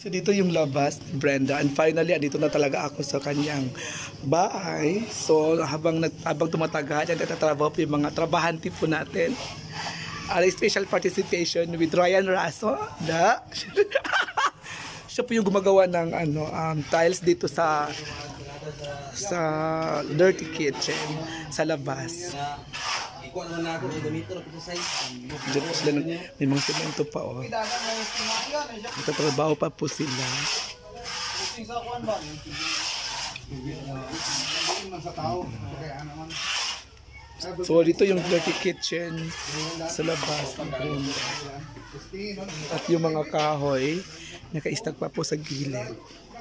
So dito yung labas ni Brenda, and finally andito na talaga ako sa kanyang bahay. So habang tumatagal at nagtatrabaho po yung mga trabahante po natin. Special participation with Ryan Raso. Siya po yung gumagawa ng tiles dito sa dirty kitchen sa labas. Diyan po sila, may mga semento pa nagtatrabaho pa po sila. So dito yung dirty kitchen sa labas. At yung mga kahoy nakaistag pa po sa gilid.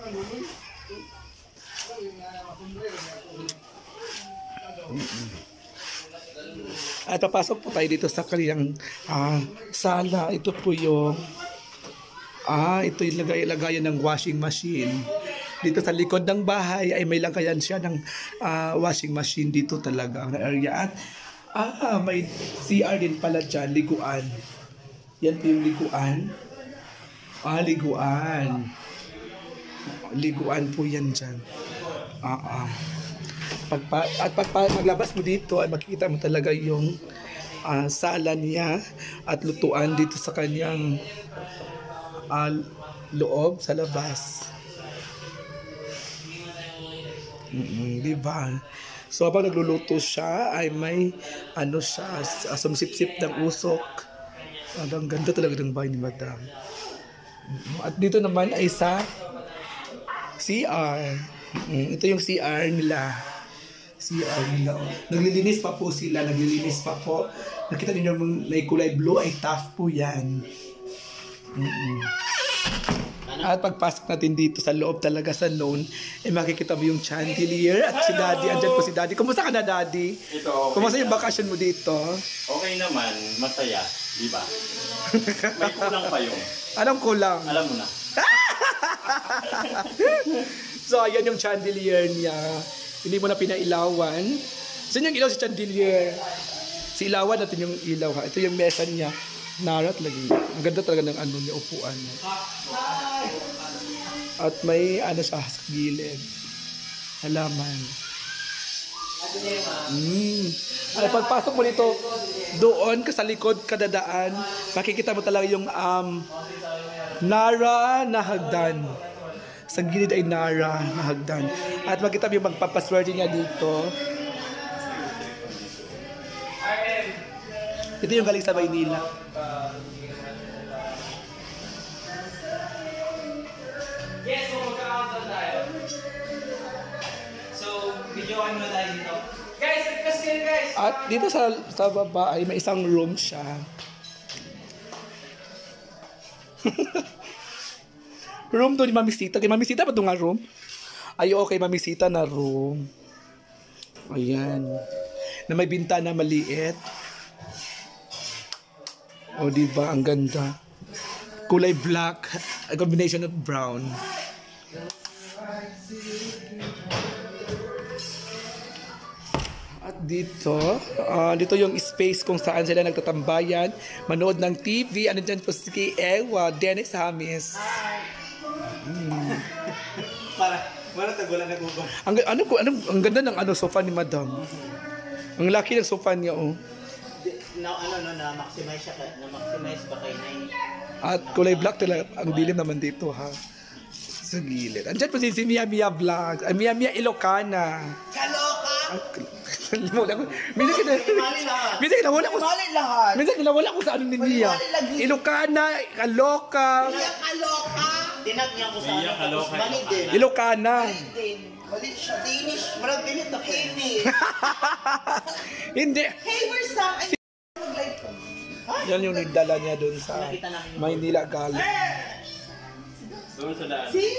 At papasok po tayo dito sa kanilang sala. Ito po yung ito yung lagayan ng washing machine. Dito sa likod ng bahay ay may lagayan siya ng washing machine dito talaga ang area. At may CR din pala dyan, liguan. Yan po yung liguan. Liguan po yan dyan. Pag maglabas mo dito ay makikita mo talaga yung sala niya at lutuan dito sa kanyang loob sa labas. Diba? So habang nagluluto siya ay may sumsip-sip ng usok. Ang ganda talaga ng bahay ni Madam. At dito naman ay sa CR. Ito yung CR nila. Naglilinis pa po sila. Nakita niyo may kulay blue ay tough po yan. At pagpasok natin dito sa loob talaga sa loan, makikita mo yung chandelier at si Daddy. Andyan po si Daddy. Kumusta ka na, Daddy? Ito, okay. Kumusta yung bakasyon mo dito? Okay naman. Masaya. Diba? May kulang pa yung. Anong kulang? Alam mo na. So, ayan yung chandelier niya. Hindi mo na pinailawan. Saan yung ilaw si chandelier? Si ilawan natin yung ilaw ha. Ito yung mesa niya. Narat lagi. Ang ganda talaga ng niya, upuan niya. At may siya sa gilid. Halaman. Ay, pagpasok mo dito, doon ka sa likod kadadaan, makikita mo talaga yung Nara na hagdan. Sa gilid ay Nara na hagdan. At makita mo yung magpapaswerte niya dito. Ito yung galing sa Maynila. Yes, so magka-countdown tayo. So, videoan mo tayo dito. Guys, request kayo guys! At dito sa baba ay may isang room siya. Room to ni Mami Sita. Kay Mami Sita ba ito nga room? Ay, okay, Mami Sita na room. Ayan. Na may bintana maliit. O, diba? Ang ganda. Kulay black. A combination of brown. At dito, dito yung space kung saan sila nagtatambayan, manood ng TV. Ano dyan po si Ewa, Dennis Hamis. Para tagulan na guba. Ang ganda ng sofa ni Madam. Ang laki ng sofa niya, oh. Na-maximize siya, na-maximize ba kay Nay? At kulay black talaga. Ang dilim naman dito, ha. Sa gilid. Andyan po si Mia Mia Vlog. Mia Mia Ilocana. Kaloka! Minsan kinawala ko sa ano ni Mia. Ilocana, Kaloka. Kaloka! Tinag niya ko sa ano. Mali din. Ilocana. Mali siya. Danish. Marang ganit na Kimi. Hindi. Hey, where's Sam? Yan yung nagdala niya doon sa Maynila galing. Doon sa daan. See?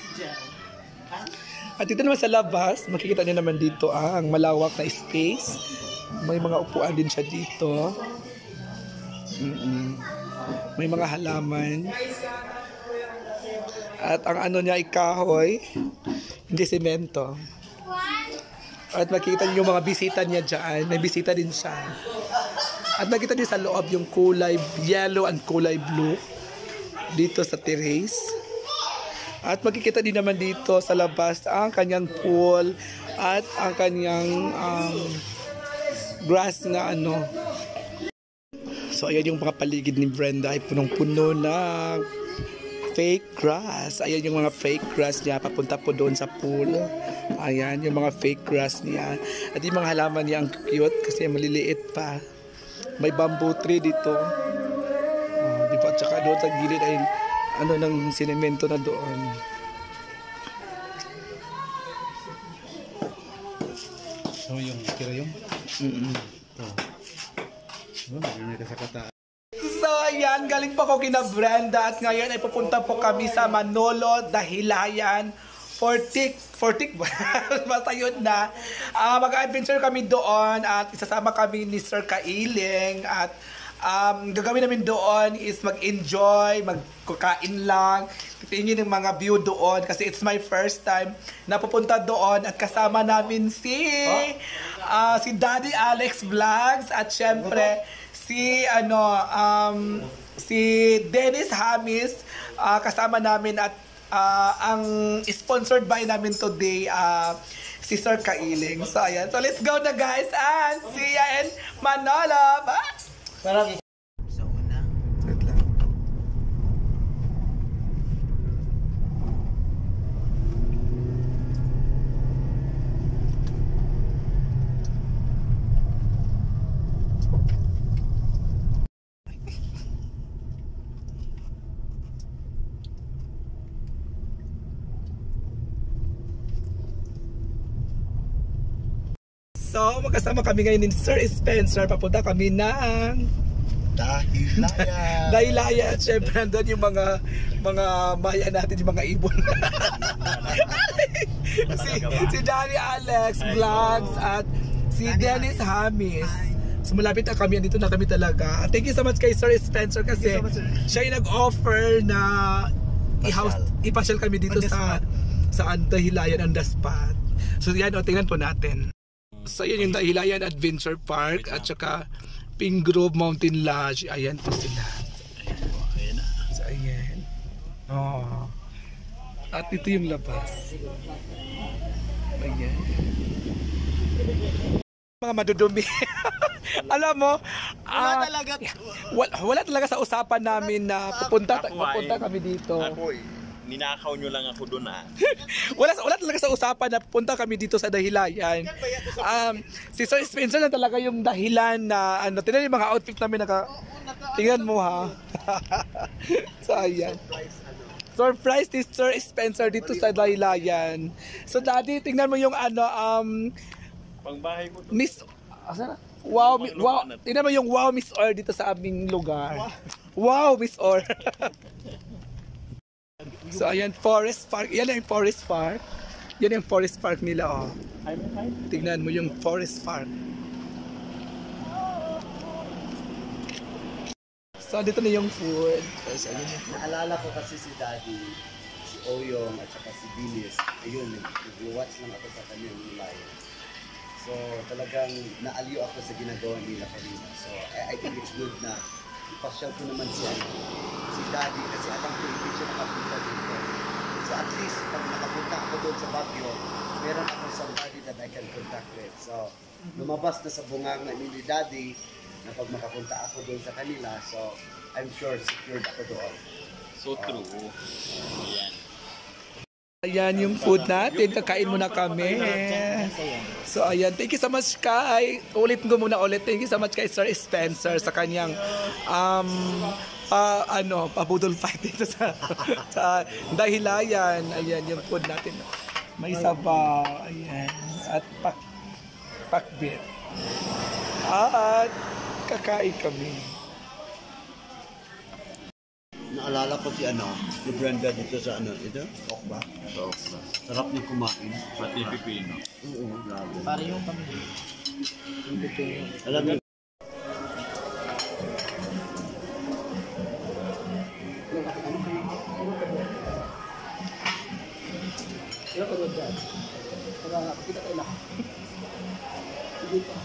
At dito naman sa labas, makikita niyo naman dito ang malawak na space. May mga upuan din siya dito. May mga halaman. At ang niya ay kahoy, hindi semento. At makikita niyo yung mga bisita niya dyan. May bisita din siya. At makikita niyo sa loob yung kulay yellow and kulay blue dito sa terrace. At makikita din naman dito sa labas ang kanyang pool at ang kanyang grass na ano. So ayan yung mga paligid ni Brenda ay punong-puno ng fake grass. Ayan yung mga fake grass niya papunta po doon sa pool. Ayan yung mga fake grass niya. At yung mga halaman niya ang cute kasi maliliit pa. May bamboo tree dito. Di ba? At saka doon sa gilid ay ano ng sinemento na doon. So yung kira yung? So ayan, galing pa ko kina Brenda at ngayon ay pupunta po kami sa Manolo, Dahilayan, Fortik ba? Basta yun na. Mag-adventure kami doon at isasama kami ni Sir Kailing at gagawin namin doon is mag-enjoy, magkakain lang, titingin ng mga view doon kasi it's my first time na pupunta doon at kasama namin si Daddy Alex Vlogs at syempre si Dennis Hamis kasama namin at ang sponsored by namin today si Sir Kailing. So ayan, so let's go na guys and see ya in Manolo. Bye! Parang sa una. Wait lang. So, magkasama kami ngayon ni Sir Spencer. Papunta kami ng Dahilayan. Dahilayan. At syempre, nandun yung mga maya natin, yung mga ibon. si Daddy Alex Vlogs at si Dennis Hamis. So malapit na kami, dito na kami talaga. Thank you so much kay Sir Spencer kasi siya yung nag-offer na ipasyal kami dito sa Dahilayan on the spot. So yan, tingnan po natin. So yan yung Dahilayan Adventure Park at saka Pink Grove Mountain Lodge. Ayan po sila. Ayan na. So ayan. Oh. At ito yung labas. Ayan. Mga madudumi. Alam mo, wala talaga sa usapan namin na pupunta kami dito. Ninakaw nyo lang ako doon wala talaga sa usapan na punta kami dito sa Dahilayan. Si Sir Spencer na talaga yung dahilan na tingnan yung mga outfit namin tingnan mo ha. So ayan. Surprise ni Sir Spencer dito sa Dahilayan. So Daddy, tingnan mo yung pangbahay ko to. Miss wow, tingnan mo yung wow Miss Or dito sa aming lugar. Wow Miss Or. So ayan, Forest Park. Yan yung Forest Park. Yan yung Forest Park nila oh. Tingnan mo yung Forest Park. So dito na yung food. So, Naalala ko kasi si Daddy, si Oyong at saka si Bilis. Ayun, nag-watch lang ako sa kanyang live. So talagang naaliw ako sa ginagawa nila kanina. So I think it's good na ipasyal ko naman si Daddy kasi alam ko hindi siya nakapunta dito. So at least pag nakapunta ako doon sa Baguio, meron ako somebody that I can contact with. So lumabas na sa bunganga ni Daddy na pag makapunta ako doon sa kanila, so I'm sure secured ako doon. So true. Ayan. Ayan yung food natin, kakain muna kami. So ayan, thank you so much kay, thank you so much kay Sir Spencer sa kanyang pabudol fight dito sa Dahilayan. Ayan yung food natin. May sabaw, ayan, at pakbit. At kakain kami. Naalala ko si Brenda dito sa ito? Okba. Sarap niya kumain. Pati pipino. Oo, grabe. Para yung pamilya. Alam niyo, Ilan ka doon dyan? Para kita tayo lang. Sige pa.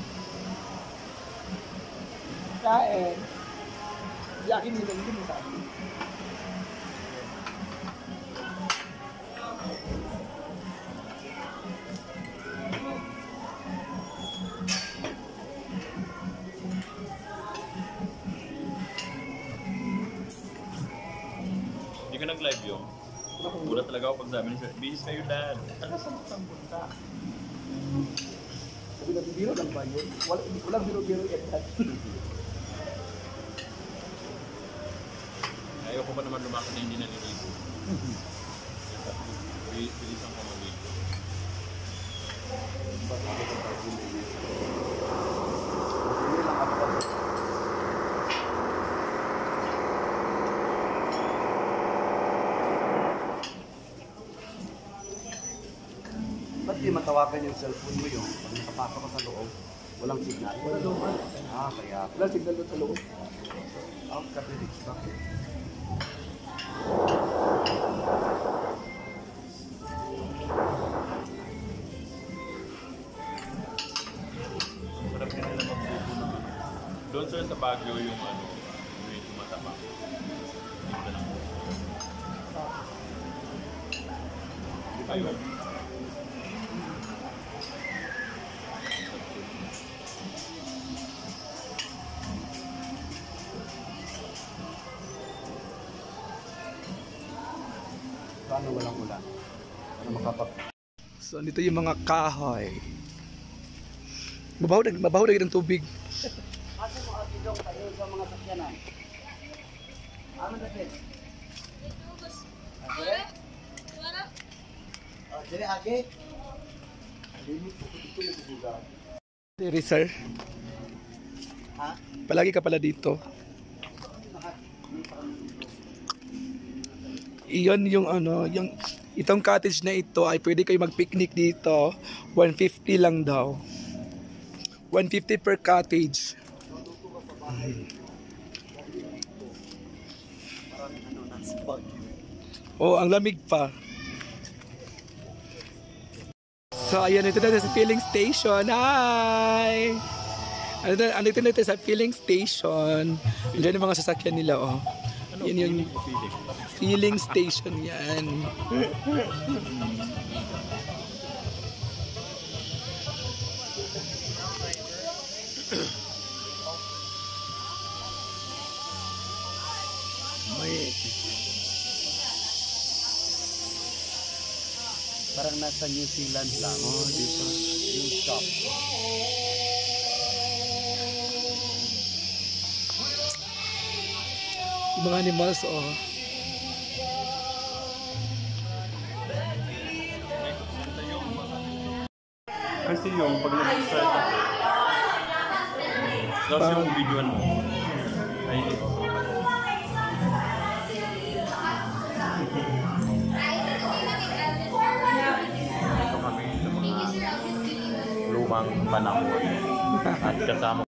Kain. Di akin nila, hindi mo sa akin. Gulat talaga ako pag sabi ni Sir, bihis kayo dad. Taga saan ang punta? Sabi natin, biro lang ba yun? Walang biro-biro yan. Ayoko pa naman lumakad na hindi naliligo. Bilisan ko maligo. Ba't di matawagan yung cellphone mo yung pag nakapasok ka sa loob, walang signal? Wala naman. Kaya. Wala signal doon sa loob. Kapilig. Bakit? Sarap din nila magbubo ng ano. Doon sir sa Baguio yung ano, yung tumatama. Ito lang. Ayun. Paano walang ulan? Ano makapag... So, dito yung mga kahoy. Mabaho na ng tubig. Asa mo agidong tayo sa mga sakyanan? Ano natin? Dire age? Diri, sir. Ha? Palagi ka pala dito. Iyon yung ano, yung itong cottage na ito ay pwede kayo mag-picnic dito. 150 lang daw. 150 per cottage. Oh, ang lamig pa. So, ayan, ito na sa filling station. Hi! Andito na ito sa filling station. Diyan yung mga sasakyan nila, oh. Ano, Yan yung feeling? filling station yan. May Parang nasa New Zealand lang. Oh, dito. Yung shop. mga animals, oh. Kasi yung pag nag-start ako, tapos yung videoan mo, ay ito kami sa mga lumang panahon at kasama